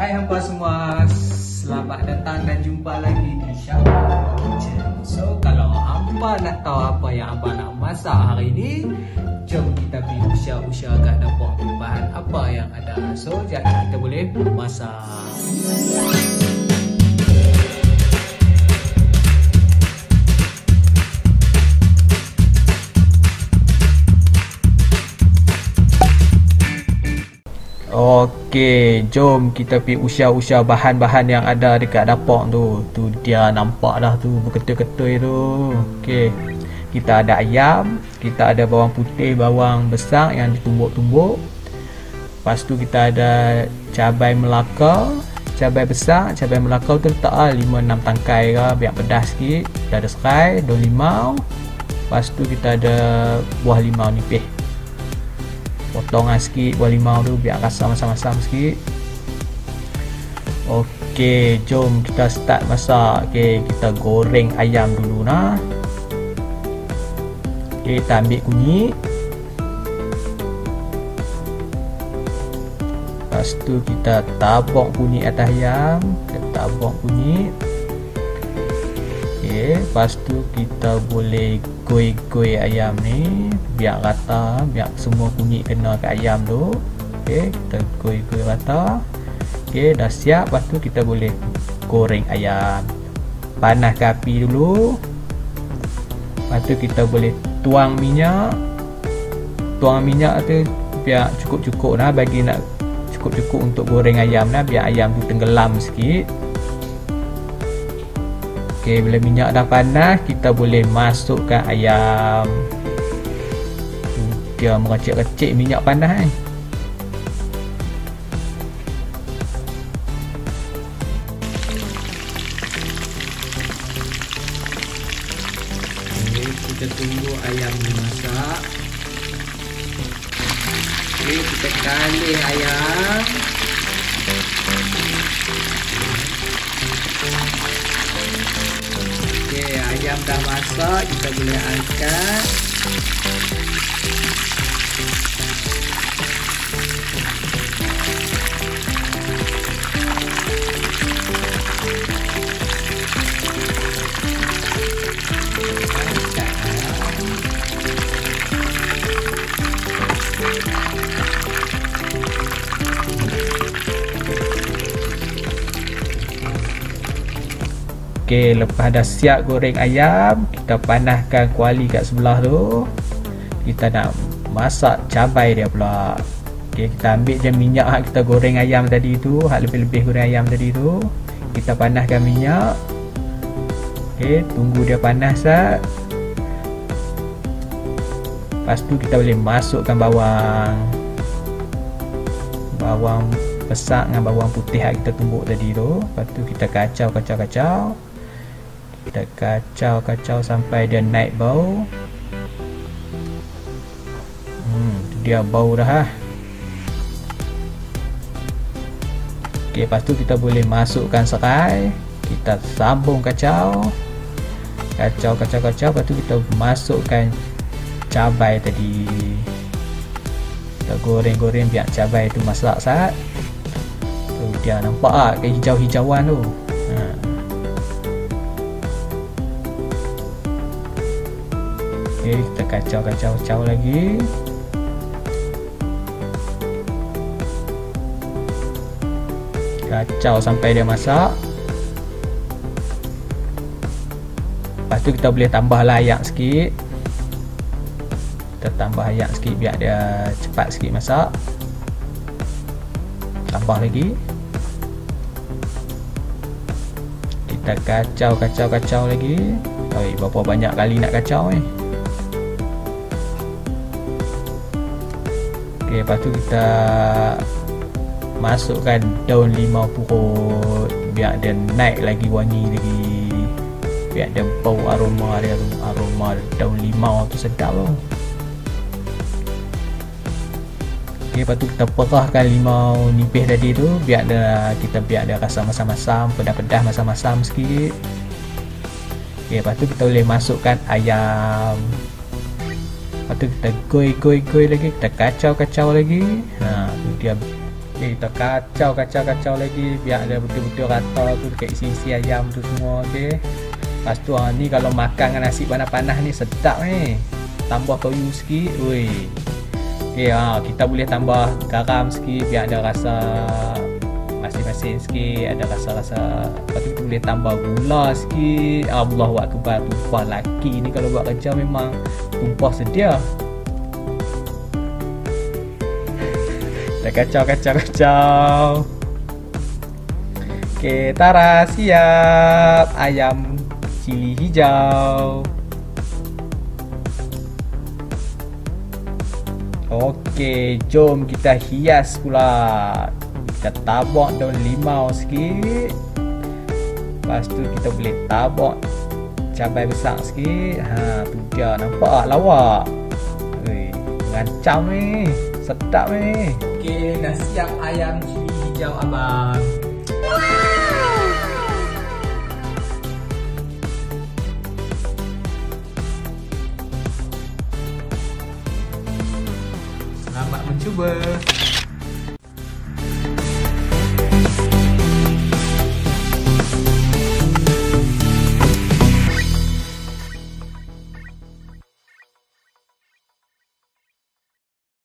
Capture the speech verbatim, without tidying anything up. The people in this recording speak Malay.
Hai hampa semua, selamat datang dan jumpa lagi di Syahwat Kitchen. So kalau hampa nak tahu apa yang hampa nak masak hari ini, jom kita pergi usah-usah kat dapur bahan apa yang ada. So jadi kita boleh masak. Okey, jom kita pergi usah-usah bahan-bahan yang ada dekat dapur tu. Tu dia nampak dah tu berketul-ketul tu. Okey. Kita ada ayam, kita ada bawang putih, bawang besar yang ditumbuk-tumbuk. Lepas tu kita ada cabai Melaka, cabai besar, cabai Melaka tu letak ah lima enam tangkai ke biar pedas sikit. Kita ada serai, daun limau. Lepas tu kita ada buah limau nipis. Potongan sikit buah limau tu biar rasa masam-masam sikit. Okey, jom kita start masak. Okey, kita goreng ayam dulu nah. Okey, kita ambil kunyit. Lepas tu kita tabuk kunyit atas ayam. Kita tabuk kunyit. Okey, lepas tu kita boleh goi-goi ayam ni biar rata, biar semua kunyit kena ke ayam tu. Okey, kita goi-goi rata. Okey, dah siap. Lepas tu kita boleh goreng ayam. Panaskan api dulu. Lepas tu kita boleh tuang minyak. Tuang minyak tu biar cukup-cukup lah, bagi nak cukup-cukup untuk goreng ayam lah, biar ayam tu tenggelam sikit. Okey, bila minyak dah panas, kita boleh masukkan ayam. Dia meracik-racik minyak panas eh. Okey, kita tunggu ayam dimasak. Okey, kita kalih ayam. Okey, ayam dah masak, kita boleh angkat. Okey, lepas dah siap goreng ayam, kita panaskan kuali kat sebelah tu. Kita nak masak cabai dia pula. Okey, kita ambil je minyak hak kita goreng ayam tadi tu, hak lebih-lebih goreng ayam tadi tu. Kita panaskan minyak. Okey, tunggu dia panas sat. Lepas tu kita boleh masukkan bawang. Bawang besar dengan bawang putih hak kita tumbuk tadi tu. Lepas tu kita kacau-kacau-kacau. Kita kacau-kacau sampai dia naik bau. Hmm, tu dia bau dah. Okey, lepas tu kita boleh masukkan serai. Kita sambung kacau. Kacau-kacau-kacau. Lepas tu kita masukkan cabai tadi. Kita goreng-goreng biar cabai tu masak sat. Tu dia nampak ah ke hijau-hijauan tu. Ha. Okey, kita kacau-kacau-kacau lagi. Kacau sampai dia masak. Lepas tu kita boleh tambah layak sikit. Kita tambah ayak sikit biar dia cepat sikit masak. Tambah lagi. Kita kacau-kacau-kacau lagi. Oi, berapa banyak kali nak kacau ni. Okey, lepas tu kita masukkan daun limau purut biar dia naik lagi wangi lagi. Biar dia bau aroma dia tu, aroma daun limau tu sedap tu. Okey, lepas tu kita perahkan limau nipis tadi tu biar dia, kita biar dia rasa masam-masam, pedas-pedas, masam-masam sikit. Okey, lepas tu kita boleh masukkan ayam. Lepas tu kita goi-goi-goi lagi, kita kacau-kacau lagi. Ha, tu dia Okay, kita kacau kacau kacau lagi biar ada betul-betul rata tu dekat isi-isi ayam tu semua. Okay, lepas tu ha, ni kalau makan dengan nasi panas-panas ni sedap ni. Tambah toyu sikit. Ui. Okay, ha, kita boleh tambah garam sikit biar ada rasa masin-masin sikit, ada rasa-rasa. Lepas tu kita boleh tambah gula sikit. Allahu Akbar. Tumpah laki ni kalau buat kerja memang tumpah sedia. Dah kacau kacau kacau. Okay, tara, siap ayam cili hijau. Okey, jom kita hias pula. Kita tabak daun limau sikit. Lepas tu kita boleh tabak cabai besar sikit. Ha, tu dia, nampak lawa. Ui, ngancam ni. Sedap ni. Okey, dah siap ayam cili hijau abang. Selamat mencuba.